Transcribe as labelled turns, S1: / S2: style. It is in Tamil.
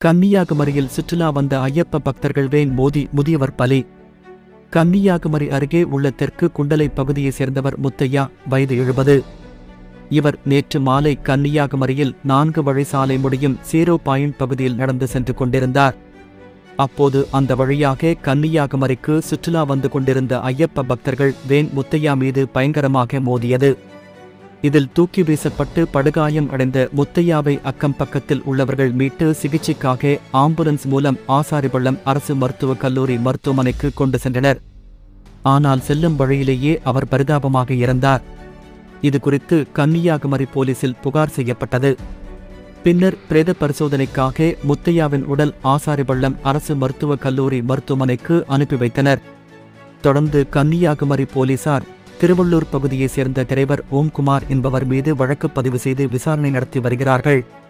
S1: கன்னியாகுமரியில் சுற்றுலா வந்த ஐயப்ப பக்தர்கள் வேன் மோதி முதியவர் பலி. கன்னியாகுமரி அருகே உள்ள தெற்கு குண்டலை பகுதியைச் சேர்ந்தவர் முத்தையா, வயது 70. இவர் நேற்று மாலை கன்னியாகுமரியில் 4 வழி சாலை முடியும் 0 பாயிண்ட் பகுதியில் நடந்து சென்று கொண்டிருந்தார். அப்போது அந்த வழியாக கன்னியாகுமரிக்கு சுற்றுலா வந்து கொண்டிருந்த ஐயப்ப பக்தர்கள் வேன் முத்தையா மீது பயங்கரமாக மோதியது. இதில் தூக்கி வீசப்பட்டு படுகாயம் அடைந்த முத்தையாவை அக்கம் பக்கத்தில் உள்ளவர்கள் மீட்டு சிகிச்சைக்காக ஆம்புலன்ஸ் மூலம் ஆசாரிபள்ளம் அரசு மருத்துவக் கல்லூரி மருத்துவமனைக்கு கொண்டு சென்றனர். ஆனால் செல்லும் வழியிலேயே அவர் பரிதாபமாக இறந்தார். இதுகுறித்து கன்னியாகுமரி போலீசில் புகார் செய்யப்பட்டது. பின்னர் பிரேத பரிசோதனைக்காக முத்தையாவின் உடல் ஆசாரிபள்ளம் அரசு மருத்துவக் கல்லூரி மருத்துவமனைக்கு அனுப்பி வைத்தனர். தொடர்ந்து கன்னியாகுமரி போலீசார் திருவள்ளூர் பகுதியைச் சேர்ந்த டிரைவர் ஓம்குமார் என்பவர் மீது வழக்கு பதிவு செய்து விசாரணை நடத்தி வருகிறார்கள்.